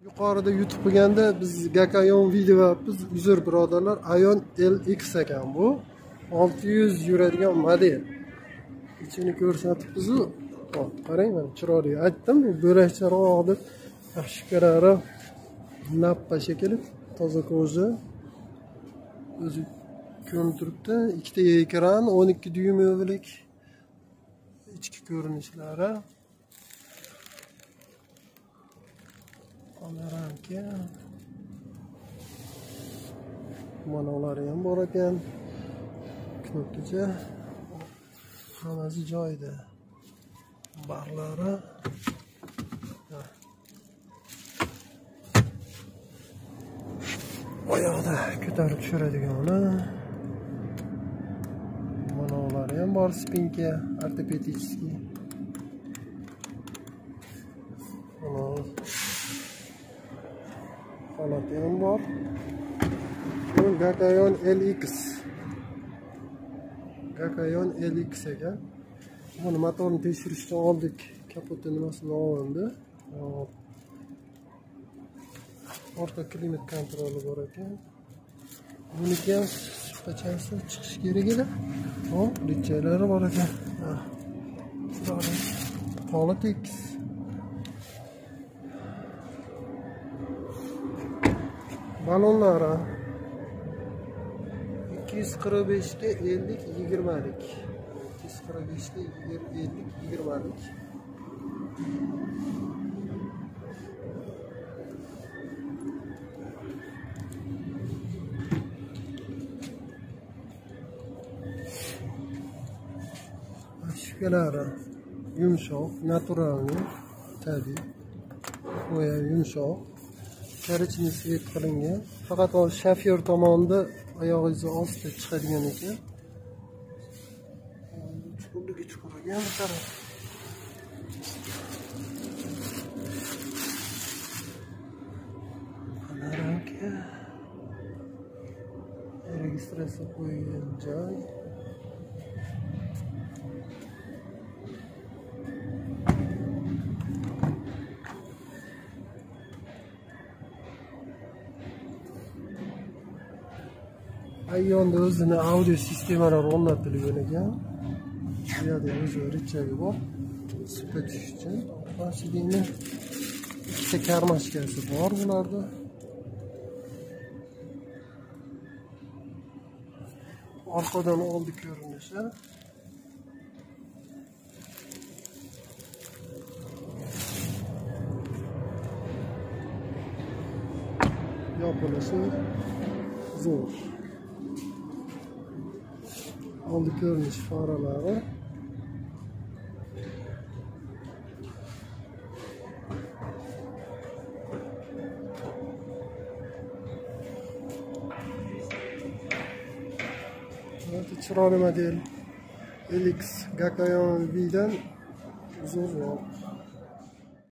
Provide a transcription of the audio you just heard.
Yuqorida yutib qo'yganda biz Gakayon video biz uzr birodarlar, Ayon LX ekan bu. 600 yuradigan model. İçini ko'rsatibmiz. Qarang, mana chiroyli. Aytdim, bo'lakcharoq deb. Yaxshi ko'rara. Nappa shekilli, toza ko'za. O'zi ko'rinib turibdi. Ikkita ekran, 12 dyuymlik. İchki ko'rinishlari. Kameranki. Manolari ham bor ekan. Knopkacha. Hammasi joyida. Barlari. Oyoqda ko'tarib tushiradigani. Manolari ham bor, spinka, ortopediskiy. Holati ham bor. Bu Gakayon LX. Gakayon LX ekan. Buni motorni tekshirishdan oldik. Kapoti nimasini olindi. Orqa klimat kontroli bor ekan. Buniki ham supachasi chiqish kerak edi. Hop, lichaylari bor ekan. Politics. Balonlari 245 ga 50 20lik. 245 ga 50 20lik. Ashkalari yumshoq, naturalni, tabiiy. Boya yumshoq. Karachini svet qilingan. Faqat o shofyor tomonida oyog'ingizni ostida chiqadigan ekan. Chuqurligi chuqur ekan bu taraf. Qanaqa registratsiya qo'yilgan joy. Ayonda o'zini audio sistemalari o'rnatilgan ekan. Bu yerda o'zi richagi bor. Supa tushish uchun. Pastligini ikkita karmashkasi bor bularda. Orqadan oldi ko'rinishi. Yopilishi zo'r. Oldi ko'rinish faralari. Bu chiroyli model LX Gakayon V'dan zo'rroq.